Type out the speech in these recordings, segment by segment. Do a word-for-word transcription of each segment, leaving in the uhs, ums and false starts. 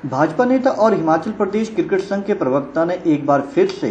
भाजपा नेता और हिमाचल प्रदेश क्रिकेट संघ के प्रवक्ता ने एक बार फिर से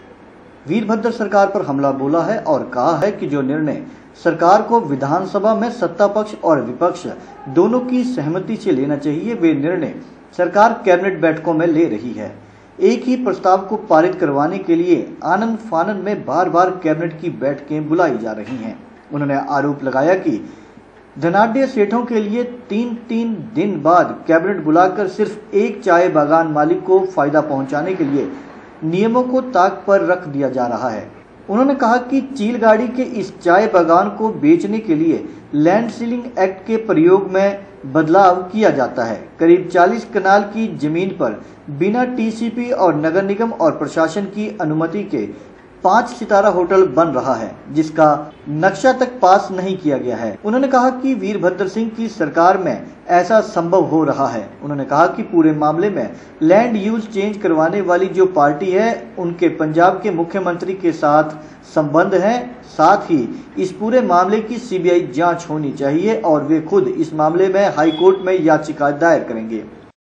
वीरभद्र सरकार पर हमला बोला है और कहा है कि जो निर्णय सरकार को विधानसभा में सत्ता पक्ष और विपक्ष दोनों की सहमति से लेना चाहिए, वे निर्णय सरकार कैबिनेट बैठकों में ले रही है। एक ही प्रस्ताव को पारित करवाने के लिए आनन फानन में बार बार कैबिनेट की बैठकें बुलाई जा रही हैं। उन्होंने आरोप लगाया कि धनाढ्य सेठों के लिए तीन तीन दिन बाद कैबिनेट बुलाकर सिर्फ एक चाय बागान मालिक को फायदा पहुंचाने के लिए नियमों को ताक पर रख दिया जा रहा है। उन्होंने कहा कि चीलगाड़ी के इस चाय बागान को बेचने के लिए लैंड सीलिंग एक्ट के प्रयोग में बदलाव किया जाता है। करीब चालीस कनाल की जमीन पर बिना टीसीपी और नगर निगम और प्रशासन की अनुमति के पांच सितारा होटल बन रहा है, जिसका नक्शा तक पास नहीं किया गया है। उन्होंने कहा कि वीरभद्र सिंह की सरकार में ऐसा संभव हो रहा है। उन्होंने कहा कि पूरे मामले में लैंड यूज चेंज करवाने वाली जो पार्टी है, उनके पंजाब के मुख्यमंत्री के साथ संबंध है। साथ ही इस पूरे मामले की सीबीआई जांच होनी चाहिए और वे खुद इस मामले में हाईकोर्ट में याचिका दायर करेंगे।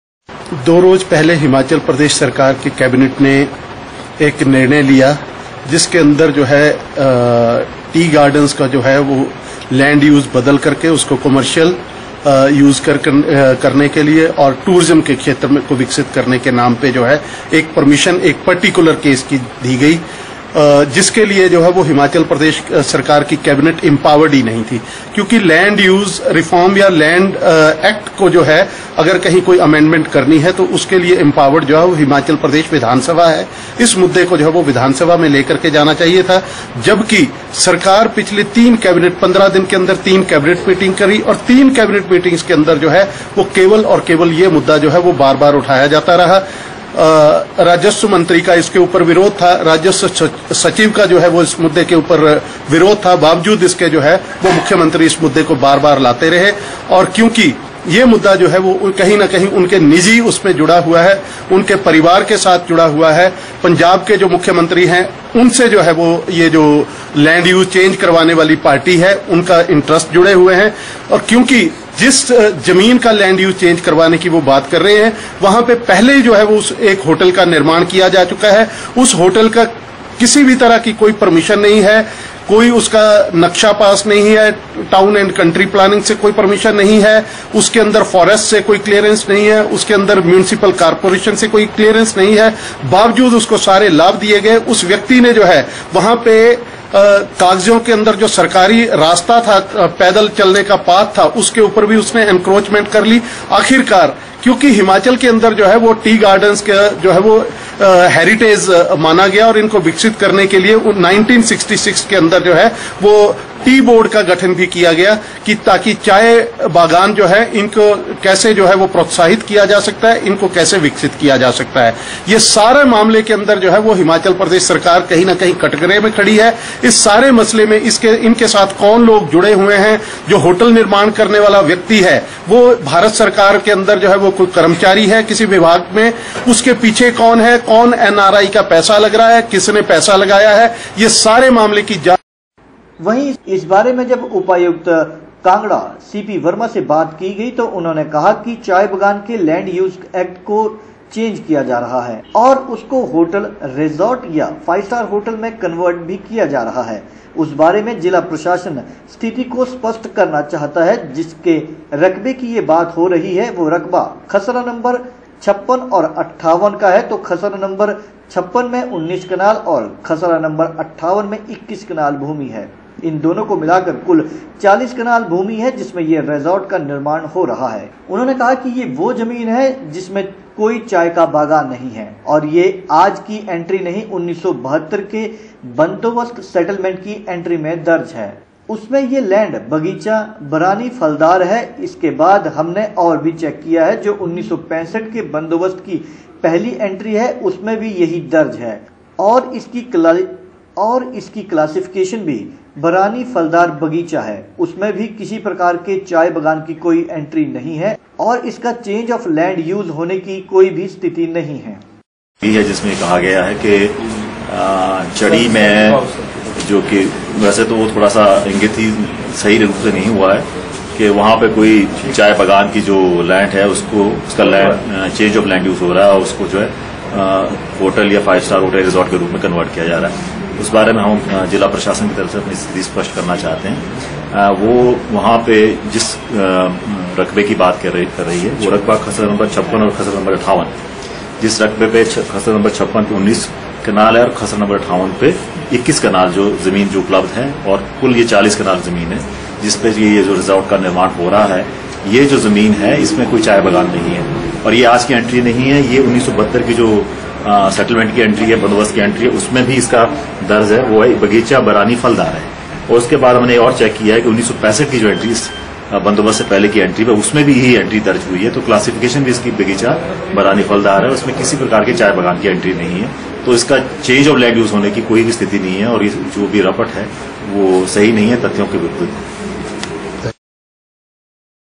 दो रोज पहले हिमाचल प्रदेश सरकार की कैबिनेट ने एक निर्णय लिया जिसके अंदर जो है टी गार्डन्स का जो है वो लैंड यूज बदल करके उसको कमर्शियल यूज कर, कर, करने के लिए और टूरिज्म के क्षेत्र में को विकसित करने के नाम पे जो है एक परमिशन एक पर्टिकुलर केस की दी गई, जिसके लिए जो है वो हिमाचल प्रदेश सरकार की कैबिनेट एम्पावर्ड ही नहीं थी। क्योंकि लैंड यूज रिफॉर्म या लैंड एक्ट को जो है अगर कहीं कोई अमेंडमेंट करनी है तो उसके लिए एम्पावर्ड जो है वो हिमाचल प्रदेश विधानसभा है। इस मुद्दे को जो है वो विधानसभा में लेकर के जाना चाहिए था, जबकि सरकार पिछले तीन कैबिनेट पंद्रह दिन के अंदर तीन कैबिनेट मीटिंग करी और तीन कैबिनेट मीटिंग्स के अंदर जो है वो केवल और केवल ये मुद्दा जो है वो बार बार उठाया जाता रहा। राजस्व मंत्री का इसके ऊपर विरोध था, राजस्व सचिव का जो है वो इस मुद्दे के ऊपर विरोध था, बावजूद इसके जो है वो मुख्यमंत्री इस मुद्दे को बार बार लाते रहे। और क्योंकि ये मुद्दा जो है वो कहीं ना कहीं उनके निजी उसमें जुड़ा हुआ है, उनके परिवार के साथ जुड़ा हुआ है, पंजाब के जो मुख्यमंत्री हैं उनसे जो है वो ये जो लैंड यूज चेंज करवाने वाली पार्टी है उनका इंटरेस्ट जुड़े हुए हैं। और क्योंकि जिस जमीन का लैंड यूज चेंज करवाने की वो बात कर रहे हैं वहां पे पहले ही जो है वो उस एक होटल का निर्माण किया जा चुका है। उस होटल का किसी भी तरह की कोई परमिशन नहीं है, कोई उसका नक्शा पास नहीं है, टाउन एंड कंट्री प्लानिंग से कोई परमिशन नहीं है, उसके अंदर फॉरेस्ट से कोई क्लियरेंस नहीं है, उसके अंदर म्यूनिसिपल कॉर्पोरेशन से कोई क्लियरेंस नहीं है। बावजूद उसको सारे लाभ दिए गए। उस व्यक्ति ने जो है वहां पे कागजों के अंदर जो सरकारी रास्ता था, पैदल चलने का पाथ था, उसके ऊपर भी उसने एनक्रोचमेंट कर ली। आखिरकार क्योंकि हिमाचल के अंदर जो है वो टी गार्डन्स का जो है वो हेरिटेज माना गया और इनको विकसित करने के लिए उन्नीस सौ छियासठ के अंदर जो है वो टी बोर्ड का गठन भी किया गया कि ताकि चाय बागान जो है इनको कैसे जो है वो प्रोत्साहित किया जा सकता है, इनको कैसे विकसित किया जा सकता है। ये सारे मामले के अंदर जो है वो हिमाचल प्रदेश सरकार कहीं ना कहीं कटघरे में खड़ी है। इस सारे मसले में इसके इनके साथ कौन लोग जुड़े हुए हैं? जो होटल निर्माण करने वाला व्यक्ति है वो भारत सरकार के अंदर जो है वो कोई कर्मचारी है किसी विभाग में, उसके पीछे कौन है, कौन एनआरआई का पैसा लग रहा है, किसने पैसा लगाया है, ये सारे मामले की जांच। वहीं इस बारे में जब उपायुक्त कांगड़ा सीपी वर्मा से बात की गई तो उन्होंने कहा कि चाय बागान के लैंड यूज एक्ट को चेंज किया जा रहा है और उसको होटल, रिजॉर्ट या फाइव स्टार होटल में कन्वर्ट भी किया जा रहा है। उस बारे में जिला प्रशासन स्थिति को स्पष्ट करना चाहता है। जिसके रकबे की ये बात हो रही है वो रकबा खसरा नंबर छप्पन और अट्ठावन का है, तो खसरा नंबर छप्पन में उन्नीस कनाल और खसरा नंबर अट्ठावन में इक्कीस कनाल भूमि है। इन दोनों को मिलाकर कुल चालीस कनाल भूमि है जिसमें ये रिजॉर्ट का निर्माण हो रहा है। उन्होंने कहा कि ये वो जमीन है जिसमें कोई चाय का बागान नहीं है और ये आज की एंट्री नहीं, उन्नीस सौ बहत्तर के बंदोबस्त सेटलमेंट की एंट्री में दर्ज है। उसमें ये लैंड बगीचा बरानी फलदार है। इसके बाद हमने और भी चेक किया है, जो उन्नीस सौ पैंसठ के बंदोबस्त की पहली एंट्री है उसमें भी यही दर्ज है और इसकी क्ला और इसकी क्लासिफिकेशन भी बरानी फलदार बगीचा है। उसमें भी किसी प्रकार के चाय बागान की कोई एंट्री नहीं है और इसका चेंज ऑफ लैंड यूज होने की कोई भी स्थिति नहीं है। है जिसमें कहा गया है कि चढ़ी में, जो कि वैसे तो वो थोड़ा सा इंगित ही सही रूप से नहीं हुआ है, कि वहाँ पे कोई चाय बागान की जो लैंड है उसको उसका land change of land use हो रहा है और उसको जो है होटल या फाइव स्टार होटल रिजॉर्ट के रूप में कन्वर्ट किया जा रहा है। उस बारे में हम जिला प्रशासन की तरफ से अपनी स्थिति स्पष्ट करना चाहते हैं। वो वहाँ पे जिस रकबे की बात कर रही कर रही है वो रकबा खसरा नंबर छप्पन और खसरा नंबर अट्ठावन, जिस रकबे पे खसरा नंबर छप्पन पे उन्नीस कनाल है और खसरा नंबर अट्ठावन पे इक्कीस कनाल जो जमीन जो उपलब्ध है और कुल ये चालीस कनाल जमीन है जिसपे ये जो रिजॉर्ट का निर्माण हो रहा है। ये जो जमीन है इसमें कोई चाय बागान नहीं है और ये आज की एंट्री नहीं है, ये उन्नीस सौ बहत्तर की जो आ, सेटलमेंट की एंट्री है, बंदोबस्त की एंट्री है, उसमें भी इसका दर्ज है, वो है बगीचा बरानी फलदार है। और उसके बाद हमने और चेक किया है कि उन्नीस सौ पैंसठ की जो एंट्री इस बंदोबस्त से पहले की एंट्री है उसमें भी यही एंट्री दर्ज हुई है, तो क्लासिफिकेशन भी इसकी बगीचा बरानी फलदार है, उसमें किसी प्रकार के चाय बागान की एंट्री नहीं है। तो इसका चेंज ऑफ लैंड यूज होने की कोई भी स्थिति नहीं है और ये जो भी रपट है वो सही नहीं है, तथ्यों के विरुद्ध।